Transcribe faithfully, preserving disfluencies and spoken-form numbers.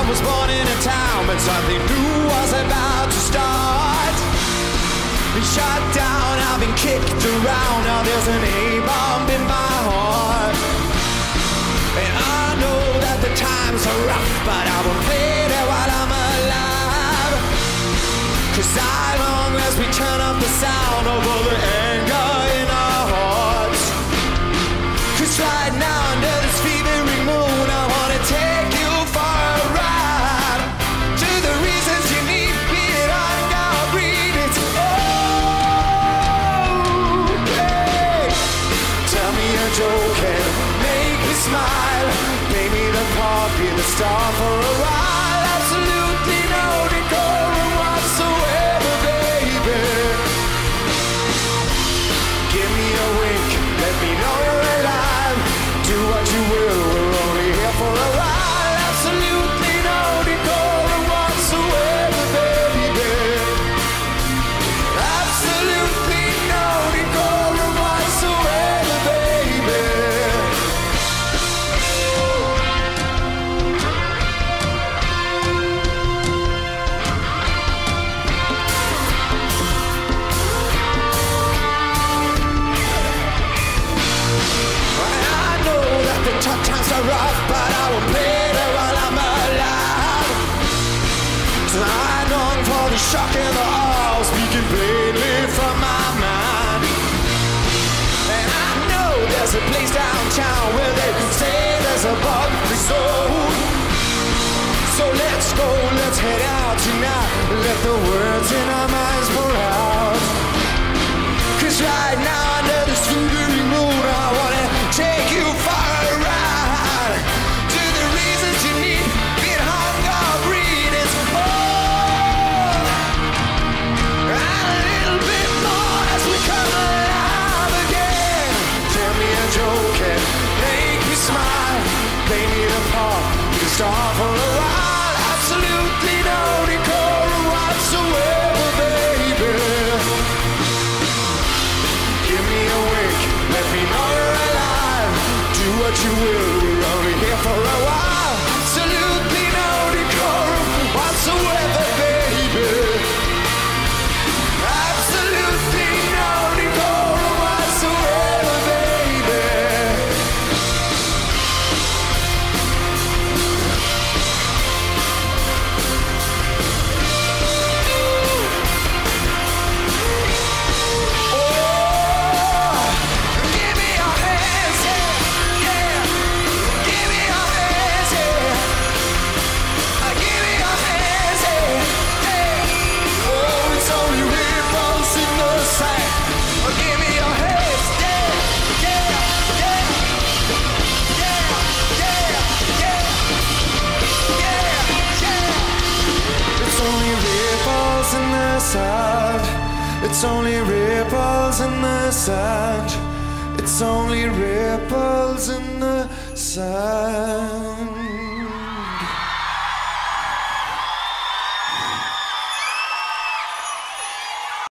was born in a town, but something new was about to start. Been shut down, I've been kicked around. Now there's an A-bomb in my heart. And I know that the times are rough, but I will play it while I'm alive. Cause I long as we turn up the sound of all the anger in our hearts. Cause right now under this fevering moon, I wanna take you for a ride to the reasons you need, be it hunger or greed. It's okay. Tell me a joke and make me smile. Pay me the part, be the star for a while. Absolutely no decorum whatsoever, baby. Give me a wink, let me know you're alive. Do what you will, we're only here for a while. Absolutely no decorum whatsoever, baby. Absolutely no decorum whatsoever, baby. The tough times are rough, but I will play it while I'm alive. So I long for the shock and the awe, speaking plainly from my mind. And I know there's a place downtown where they can say there's a bug-free zone. So let's go, let's head out tonight. Let the words in our minds pour out. Cause right now under this fevering moon, I wanna take you far. Star for a while, absolutely no decorum whatsoever, baby. Give me a wink, let me know you're alive. Do what you will, we're only here for a while. Absolutely no decorum whatsoever, baby. Absolutely no decorum whatsoever, baby. It's only ripples in the sand. It's only ripples in the sand.